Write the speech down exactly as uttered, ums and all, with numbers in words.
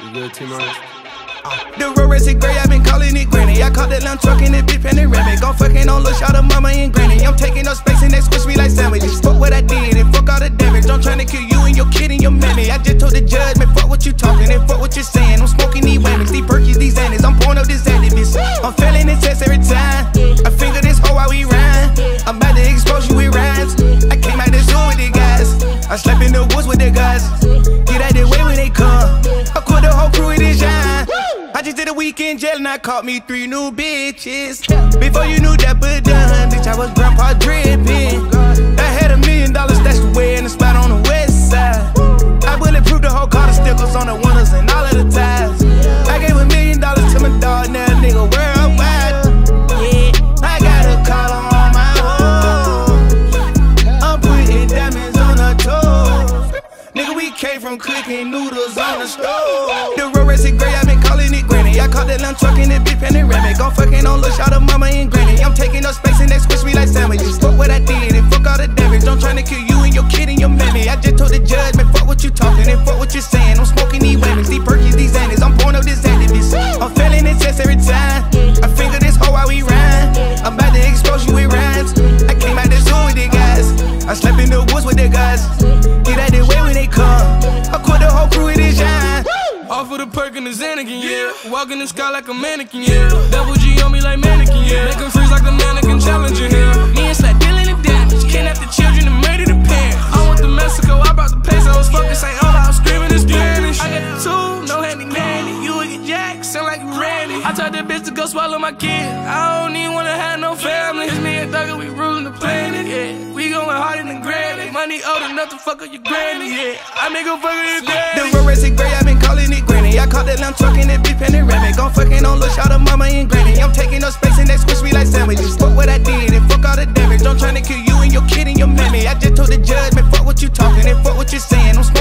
You good, T-Mark? The road race is gray, I been calling it granny. I caught that lamb truck in the big panoramic. Gon' fucking on look shot of mama and granny. I'm taking up space and they squish me like sandwiches. Fuck what I did and fuck all the damage. I'm trying to kill you and your kid and your mammy. I just told the judge, man, fuck what you talking and fuck what you're saying. I'm smoking these whammies, these perkies, these annies. I'm pouring up this activist. I'm failing the test every time. I finger this hoe while we rhyme. I'm about to expose you with rhymes. I came out the zoo with the guys. I slept in the woods with the guys. Get out the way when they come. I quit the whole crew with this shine. I just did a week in jail and I caught me three new bitches. Before you knew that but done, bitch, I was grandpa dripping. I had a million dollars stashed away in a spot on the west side. I bulletproof the whole car, the stickers on the windows and all of the ties. I gave a million dollars to my dog, now nigga worldwide. Yeah, I got a collar on my home. I'm putting diamonds on her toes. Nigga, we came from cooking noodles on the stove. The road race is gray, I been calling it granny. I caught that lamb truck in the big panoramic. Gon' fucking on look shot of mama and granny. I'm taking up space and they squish me like sandwiches. Fuck what I did and fuck all the damage. I'm trying to kill you and your kid and your mammy. I just told the judge, man, fuck what you talking and fuck what you're saying. I'm smoking these whammies, these perkies, these annies. I'm pouring up this activist. I'm failing the test every time. I finger this hoe while we rhyme. I'm about to expose you with rhymes. I came out the zoo with the guys. I slept in the woods with the guys. Get out the way when they come. I quit the whole crew with this shine. Off of the perk and the Mannequin, yeah. Walk in the sky like a mannequin, yeah. Double G on me like Mannequin, yeah. Make 'em freeze like the Mannequin challenger, yeah. Me and Slack dealing the damage. Kidnap the children and murder the parents. I went to Mexico, I brought the pesos. Fucking Saint Ola, I'm screaming in Spanish. I got the tool, no handy nanny. You would get jacked, sound like you Randy. I told that bitch to go swallow my kid. I don't even wanna have no family. It's me and Thugger, we ruling the planet, yeah. We going harder than granny. Money old enough to fuck up your granny, yeah. I make her fuck up your granny. The road race is gray, I been calling it granny. I caught that lamb truck in the big panoramic. Gon' fucking on look shot of mama and granny. I'm taking up space and they squish me like sandwiches. Fuck what I did and fuck all the damage. I'm trying to kill you and your kid and your mammy. I just told the judge, man, fuck what you talking and fuck what you're saying. I'm